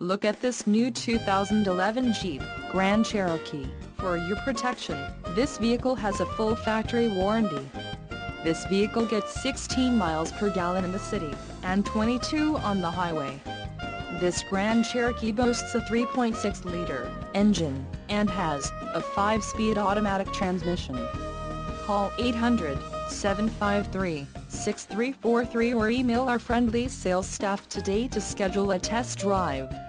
Look at this new 2011 Jeep Grand Cherokee. For your protection, this vehicle has a full factory warranty. This vehicle gets 16 miles per gallon in the city, and 22 on the highway. This Grand Cherokee boasts a 3.6-liter engine, and has a 5-speed automatic transmission. Call 800-753-6343 or email our friendly sales staff today to schedule a test drive.